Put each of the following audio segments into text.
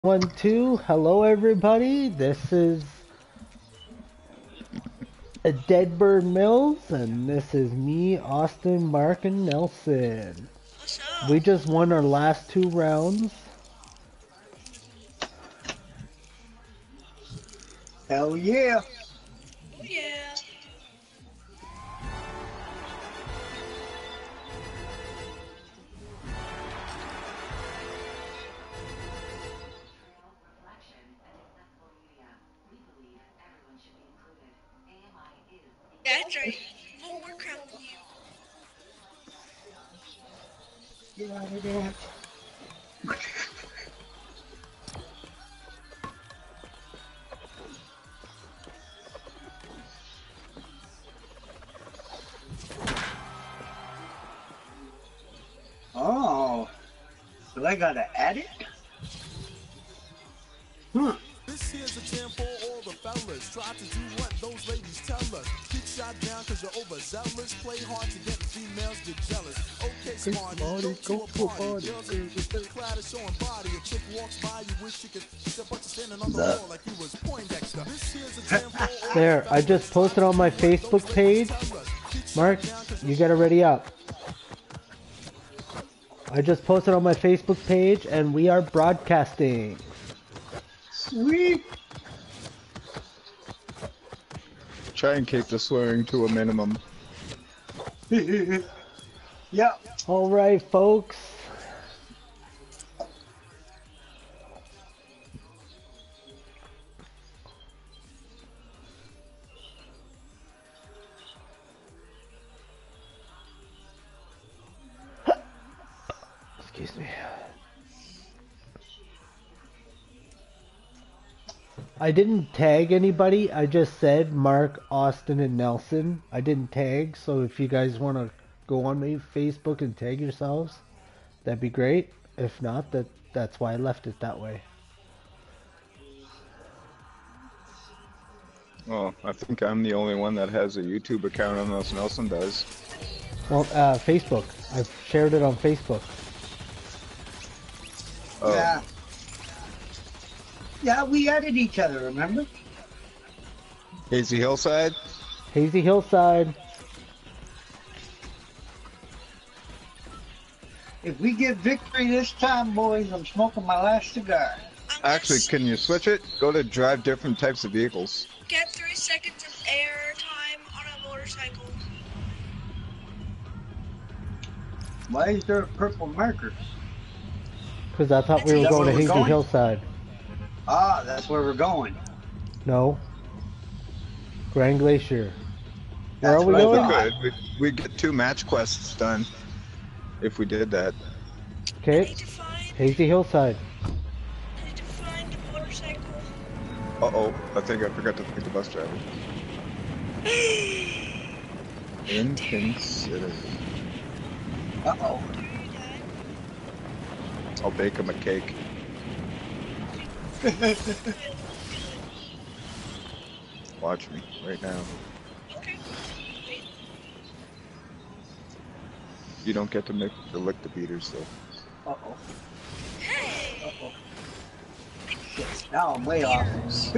One, two. Hello, everybody. This is a Deadbird Mills, and this is me, Austin, Mark, and Nelson. What's We up? just won our last 2 rounds. Hell yeah. Oh yeah. Yeah, I drank more Warcraft than you. Get out of there. Oh, so I gotta add it? This here's a jam for all the fellas. Try to do what those ladies tell us. Get shot down cause you're overzealous. Play hard to get females get jealous. Okay, smarty, go to a party. Girls in clad are showing body. A chick walks by, you wish you could step up to standing on the wall like you was Poindexter. This here's a jam for all There, I just posted on my Facebook page. Mark, you gotta ready up. I just posted on my Facebook page, and we are broadcasting. Sweet. Try and keep the swearing to a minimum. Yep. All right, folks. Excuse me. I didn't tag anybody. I just said Mark, Austin, and Nelson. I didn't tag, so if you guys want to go on my Facebook and tag yourselves, that'd be great. If not, that's why I left it that way. Well, I think I'm the only one that has a YouTube account unless Nelson does. Well, Facebook. I've shared it on Facebook. Oh. Yeah. Yeah, we added each other, remember? Hazy Hillside? Hazy Hillside. If we get victory this time, boys, I'm smoking my last cigar. Actually, can you switch it? Go to drive different types of vehicles. Get 3 seconds of air time on a motorcycle. Why is there a purple marker? Because I thought we were Is that going to where we're Hazy going? Hillside. Ah, that's where we're going. No. Grand Glacier. Where That's are we what I going? thought. We could. We'd get 2 match quests done if we did that. I Okay. need to find. Hazy Hillside. I need to find a motorcycle. Uh-oh, I think I forgot to pick the bus driver. Inconsiderate. Uh-oh. I'll bake him a cake. Watch me right now. Okay. Wait. You don't get to lick the beaters though. Uh-oh. Hey. Uh-oh. Shit, now I'm way off.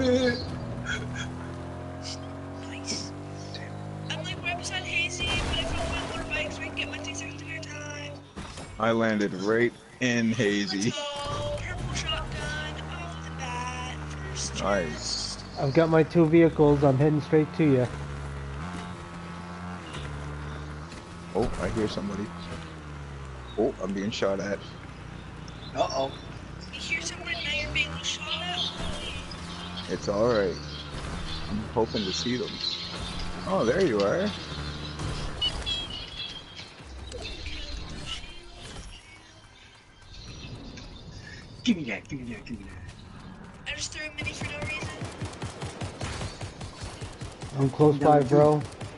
Nice. I'm like right beside Hazy, but I found my motorbike so I can get my 3 seconds of air time. I landed right in Hazy. Let's go. Purple shotgun off the bat. First Nice. I've got my 2 vehicles. I'm heading straight to you. Oh, I hear somebody. Oh, I'm being shot at. Uh-oh. You hear someone now you're being shot at? It's alright. I'm hoping to see them. Oh, there you are. Give me that, give me that, give me that. I just threw a mini for no reason. I'm close by, bro.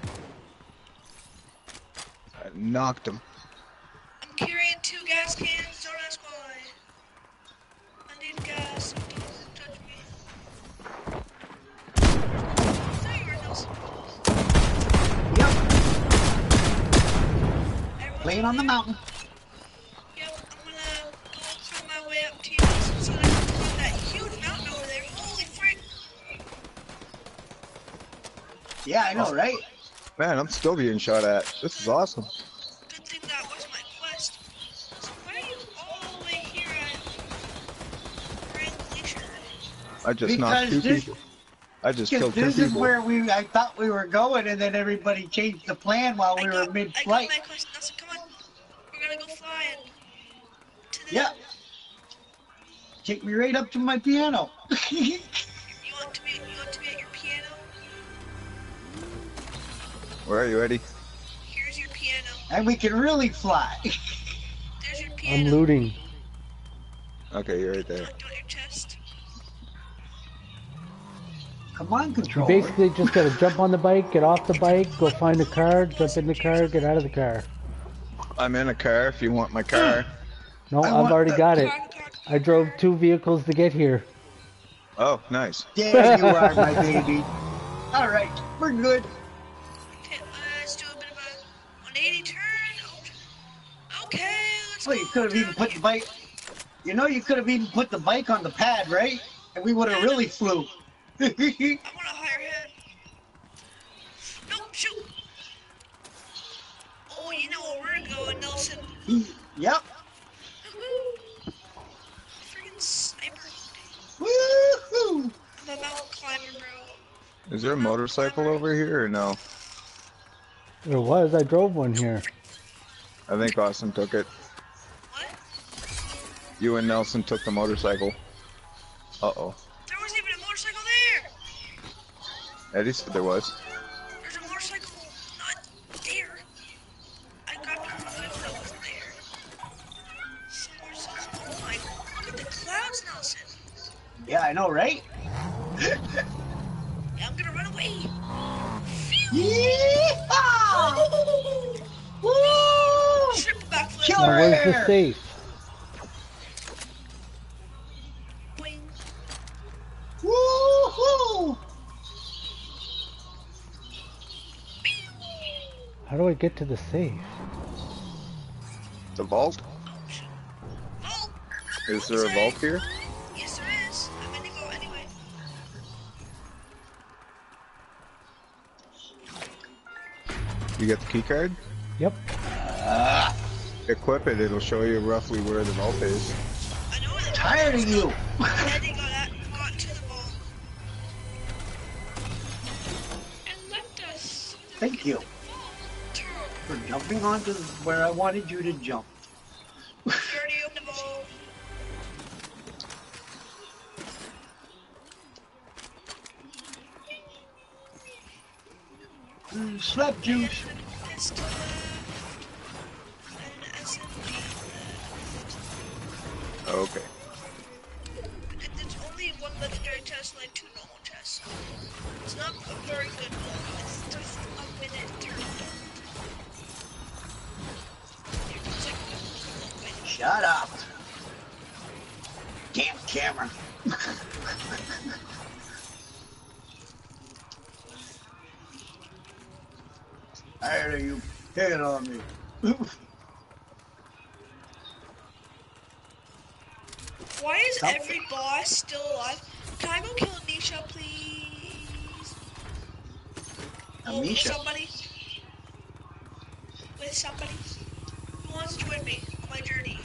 I knocked him. I'm carrying 2 gas cans, don't ask why. I need gas, so don't touch me. There you are, Nelson. Yep, Everyone's laying on the mountain. Yep, I'm gonna go through my way up to you so that I can run that Yeah, I know, right? Man, I'm still being shot at. This is awesome. Good thing that was my quest. So why are you all the way here at Grand Glacier? I just knocked Because two people. I just Because killed two this is people. where I thought we were going, and then everybody changed the plan while we were I got mid-flight. my quest. Nelson, come on. We're gonna go flying. To the... Yeah. Take me right up to my piano. You want to be at your piano? Where are you, Eddie? Here's your piano. And we can really fly. There's your I'm piano. looting. Okay, you're right there. Do it on your chest. Come on, You controller. basically just gotta jump on the bike, get off the bike, go find a car, jump in the car, get out of the car. I'm in a car if you want my car. No, I I've want already the got it. Car. I drove 2 vehicles to get here. Oh, nice. There you are, my baby. All right, we're good. Okay, let's do a bit of a 180 turn. Okay, let's Well, go. you could have even put the bike. You know, you could have even put the bike on the pad, right? And we would have really flew. I want a higher head. No, shoot. Oh, you know where we're going, Nelson. Yep. Freaking sniper. Woohoo! I'm a mountain climber, bro. Is there a motorcycle over here or no? There was, I drove one here. I think Austin took it. What? You and Nelson took the motorcycle. Uh-oh. There wasn't even a motorcycle there. Eddie said there was. There's a motorcycle not there. I got proof that it wasn't there. Somewhere says, oh my, look at the clouds, Nelson. Yeah, I know, right? Yeah, I'm gonna run away. Phew. Yeehaw! Woo! Triple backflip. Kill Now, where's the her! safe? Boing. Woohoo! How do I get to the safe? The vault? Oh, Is there a vault here? yes there is. I'm gonna go anyway. You get the key card? Yep. Equip it, it'll show you roughly where the vault is. I know where the Tired of you. Eddie got to the ball. And left us. Thank you Turn. for jumping onto where I wanted you to jump. You already opened the ball. Slap juice. Pistol left. And an SMG left. Okay. And there's only one legendary test and like 2 normal tests. It's not a very good one. It's just a minute turn. It's like, Shut up. Damn camera. Tired of you picking on me. why is every boss still alive? Can I go kill Anisha, please? Oh, with Anisha? somebody? With somebody? Who wants to join me on my journey?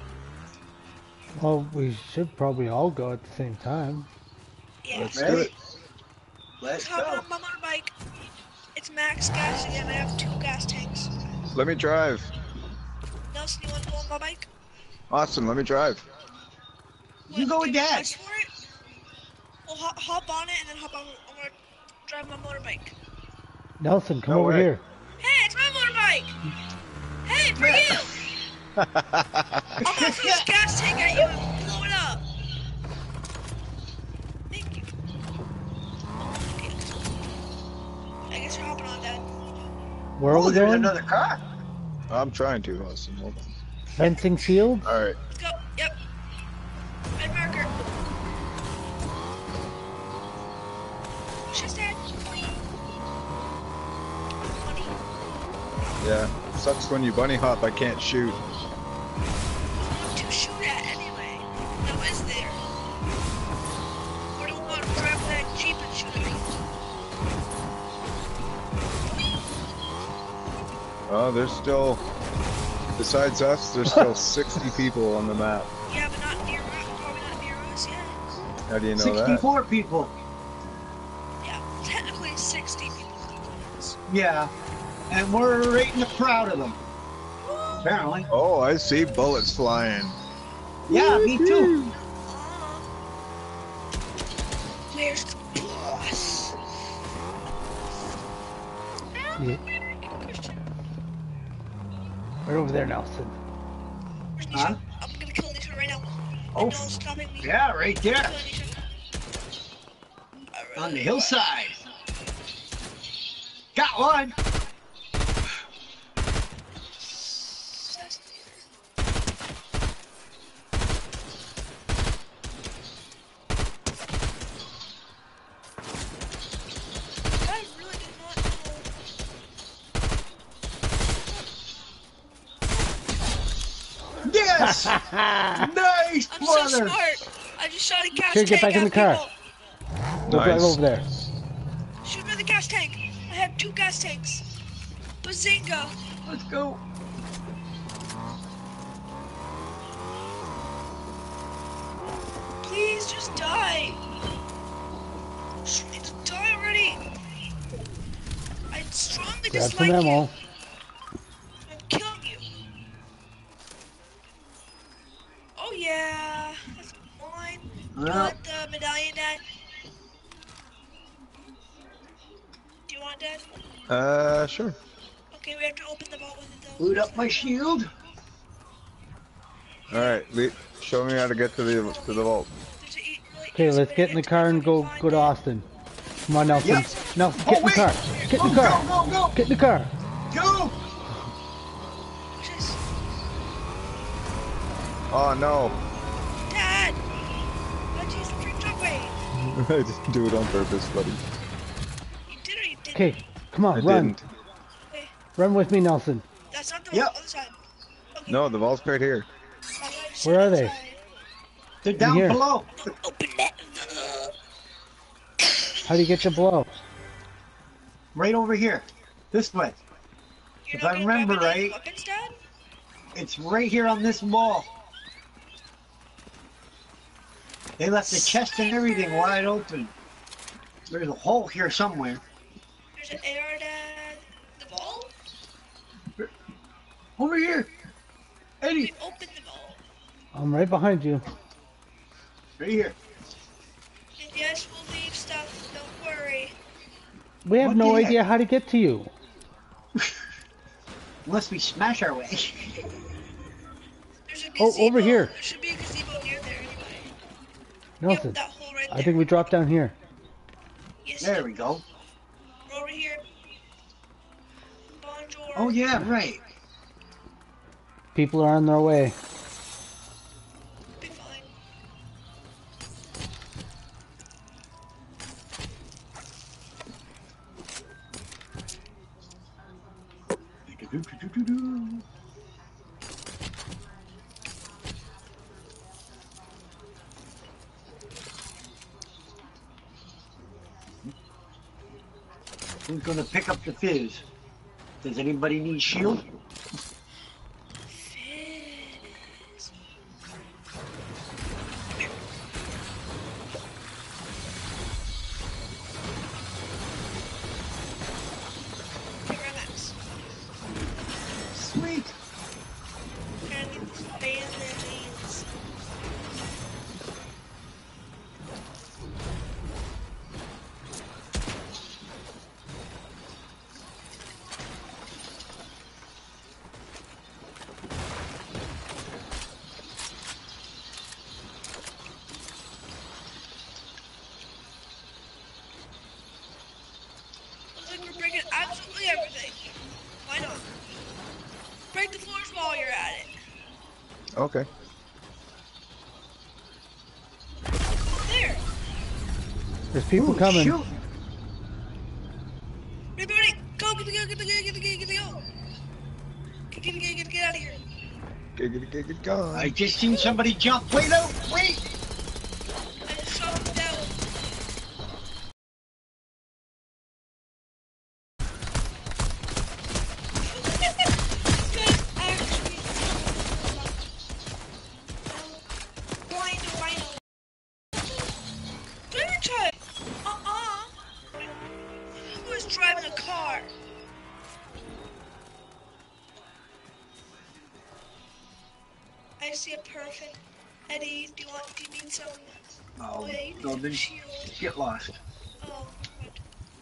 Well, we should probably all go at the same time. Yeah. Let's do Ready? it. Let's Hop go. on my motorbike. It's max gas again. I have 2 gas tanks. Let me drive. Nelson, you want to go on my bike? Austin, let me drive. You go with Give me Dad. price for it? Well, hop on it and then hop on. I'm gonna drive my motorbike. Nelson, come No over way. here. Hey, it's my motorbike! Hey, for you! I'm gonna throw this gas tank at you and blow it up. Thank you. Okay. I guess you're hopping on, Dad. Where are Oh, we there's going? another car. I'm trying to, Austin. Hold on. Fencing field? Alright. Let's go. Yep. Red marker. She's dead. Funny. Yeah. Sucks when you bunny hop, I can't shoot. What to shoot at anyway? Now is there? Or do we want to grab that Jeep and shoot at people? Oh, there's still, besides us, there's still 60 people on the map. Yeah, but not near us. Probably not near us yet. How do you know that? 64 people. Yeah, technically 60 people. Yeah. And we're right in the crowd of them. Apparently. Oh, I see bullets flying. Yeah, me too. Where's the boss? Yeah. Christian. Right over there, Nelson. Where's Nisha? Huh? I'm gonna kill Nisha right now. Oh, No one's stopping me. yeah, right there. Kill Nisha. Alright. On the hillside. Got one. Guys really did not know. Yes. Nice, I'm so brother. smart. I just shot a gas Here, tank. get back in the at car. people. Look right Nice. over there. Shoot me the gas tank. I had 2 gas tanks. Bazinga. Let's go. Please just die. Just die already. I strongly Grab dislike some ammo. you. I'm killing you. Oh yeah. That's mine. You Well, want the medallion, Dad? Do you want it, Dad? Sure. Okay, we have to open the vault with it though. loot up my shield. All right, show me how to get to the vault. There's a really Okay, easy let's way get to in the to car and go find to it. Austin. Come on, Nelson. Yep. Nelson, Oh, get in the wait. car. Get in Go, the car. go, go, go. Get in the car. Go. Watch this. Oh no! Dad! Let's use the free truckway. I didn't do it on purpose, buddy. You did or you didn't? Okay, come I on, run. didn't. Okay, Answer with me, Nelson. that's not the Yep. other side. Okay. No, the vault's right here. I gotta just Where sit are they? outside. They're down here. below. Open that. How do you get to blow? Right over here. This way. You're If not I gonna remember grab any right- weapons, Dad? It's right here on this wall. They left the chest and everything wide open. There's a hole here somewhere. There's an AR, Dad. The vault? Over here. We Eddie. opened the vault. I'm right behind you. Right here. And yes, we'll leave stuff. Don't worry. We have What no the heck? idea how to get to you. Unless we smash our way. There's a Oh, gazebo. over here. There should be a gazebo near there anyway. Nelson, Yep, that hole right there. I think we dropped down here. Yes, There we go. we're over here. Bonjour. Oh yeah, right. People are on their way. Be fine. Who's gonna pick up the fizz? Does anybody need shield? Fizz. Here, Max. Sweet. Can I need this bandages? Looks like we're breaking absolutely everything. Why not? Break the floors while you're at it. Okay. There. There's people Ooh, coming. shoot. Everybody, go, get the go, get the go, get the go, get the go. Get out of here. Get gone. I just seen somebody jump. Wait out! Wait! I just shot him down. I see a perfect. Eddie, do you need some? Oh, yeah, you need no, some then shield. get lost. Oh, good.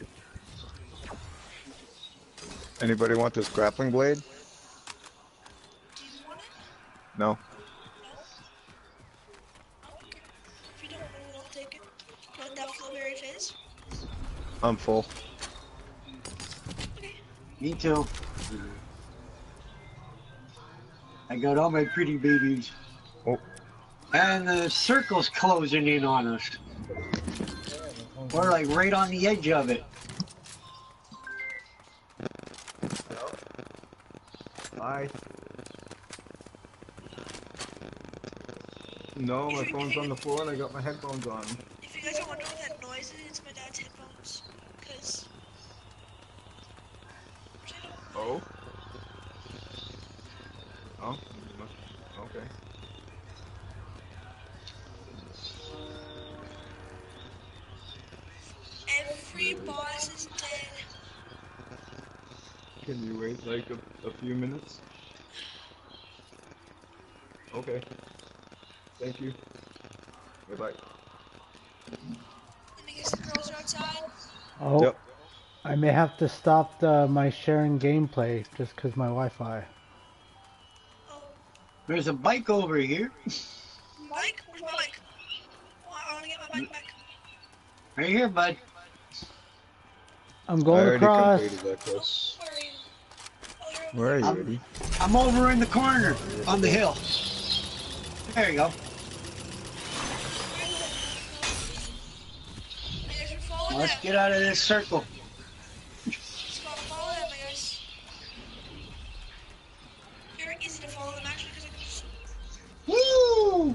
Anybody want this grappling blade? Do you want it? No. No? Oh, okay. If you don't want it, I'll take it. Do you want that flowberry fizz? I'm full. Okay. Me too. I got all my pretty babies. Oh. And the circle's closing in on us. We're like right on the edge of it. Hi. No, my phone's on the floor and I got my headphones on. If you guys are wondering what that noise is, it's my dad's headphones. Because. Oh? Oh? Okay. Every boss is dead. Can you wait like a few minutes? Okay. Thank you. Goodbye. Let me guess, the girls are outside. Oh, Yep. I may have to stop my sharing gameplay just because my Wi-Fi. Oh, There's a bike over here. bike? Where's my bike? Oh, I want to get my bike back. Right here, bud. I'm I going already across. completed that quest. Where are you? Oh, you're over Where are there. you, Eddie? I'm over in the corner on the hill. There you go. I guess we're following Let's them. get out of this circle. Just gotta follow them, I guess. Very easy to follow them, actually, because I can just. Woo!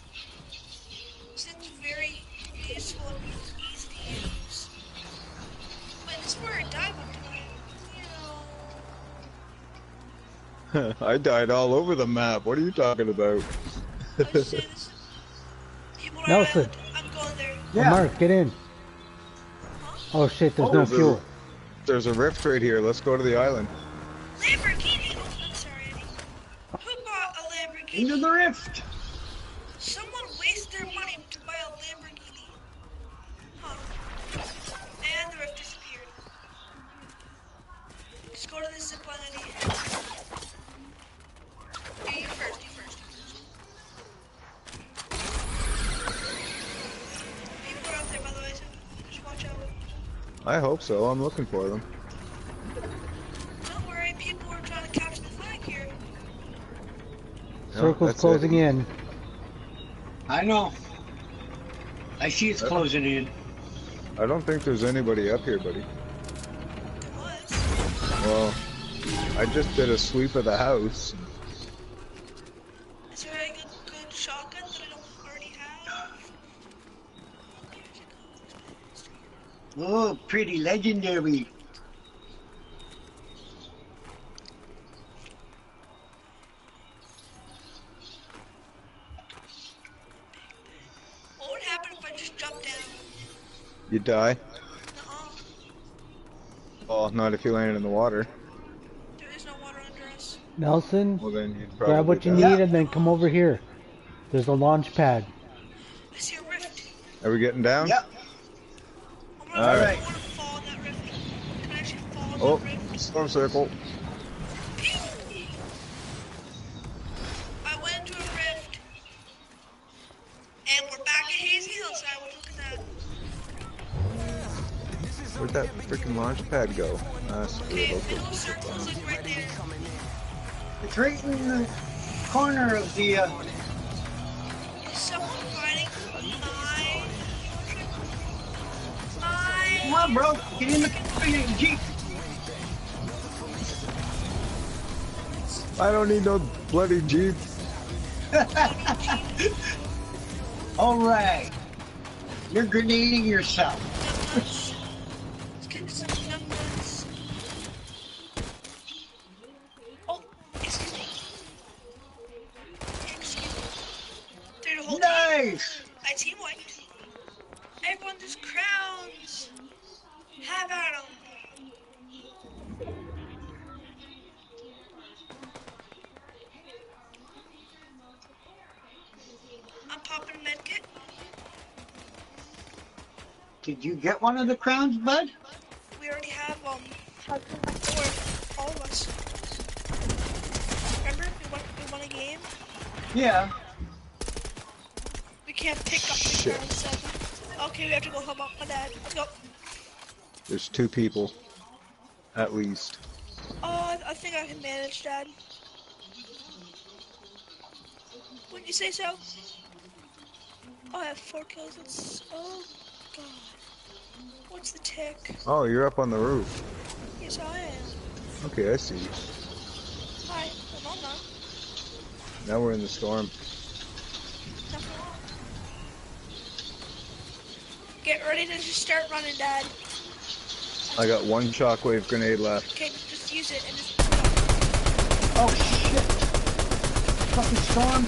Seems very useful and easy to use. Wait, this is where I died one time. You know. I died all over the map. What are you talking about? I was just saying this. People are Nelson. island. I'm going there. Oh, Yeah. Mark, get in. Oh shit, there's no there's a- fuel. There's a rift right here. Let's go to the island. Lamborghini! Oh, I'm sorry, Eddie. Who bought a Lamborghini? Into the rift. Someone wasted their money to buy a Lamborghini. Huh. And the rift disappeared. Just go to the zipline, Eddie. Yeah, you first, you first. People are out there, by the way, so just watch out. I hope so. I'm looking for them. Don't worry, people are trying to capture the flag here. No, Circle's that's closing it. in. I know. I see it's closing in. I don't think there's anybody up here, buddy. There was. Well, I just did a sweep of the house. Is there a good shotgun that I don't already have? Okay, I should go. Oh, pretty legendary. What would happen if I just jumped down? You die? Nuh-uh. Oh, not if you landed in the water. There is no water under us. Nelson, Well, then you'd probably grab what you die. need and then come over here. There's a launch pad. I see a rift. Are we getting down? Yep. I wanna, All I right. wanna fall in that rift. Can I actually fall in Oh, that rift? storm circle. I went into a rift. And we're back at Hazy Hillside. Look at that. Where'd that freaking launch pad go? Okay, middle circle's like right there. It's right in the corner of the. Is someone riding my... Come on, bro. Get in the freaking Jeep. I don't need no bloody Jeep. All right. You're grenading yourself. Let's get some numbers. Oh, excuse me. Excuse me. They're the whole team. Nice. I team wiped. Everyone just crowns. Have at 'em. Did you get one of the crowns, bud? We already have, 4, all of us. Remember? We won a game? Yeah. We can't pick up the Shit. crown 7. Okay, we have to go help out my dad. Let's go. There's 2 people. At least. Oh, I think I can manage, Dad. Wouldn't you say so? Oh, I have 4 kills. That's... Oh, God. What's the tick? Oh, you're up on the roof. Yes, I am. Okay, I see you. Hi. I'm on now. Now we're in the storm. Nothing wrong. Get ready to just start running, Dad. I got 1 shockwave grenade left. Okay, just use it and just... Oh shit! Fucking storm!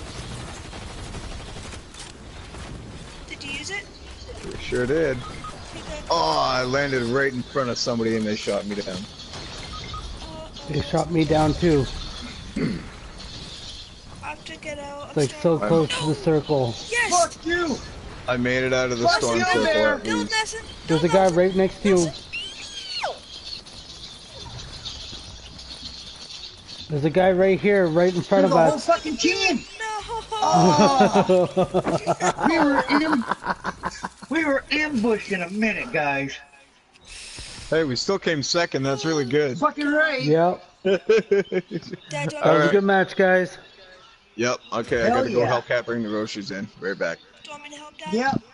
Did you use it? Sure did. Okay, good. Oh, I landed right in front of somebody and they shot me down. They shot me down too. I have to get out. It's like so close to the circle. Yes! Fuck you! I made it out of the Fuck storm you, circle Bear. at Build least. Nelson! There's a guy right next to you. There's a guy right here, right in front There's of a whole us. fucking team! No! Oh! we were ambushed in a minute, guys. Hey, we still came second. That's really good. Fucking right. Yep. Dad, do you That was Alright. a good match, guys. Yep. Okay, I Hell gotta go yeah. help Cat bring the groceries in. Right back. want me to help, Dad? Yep.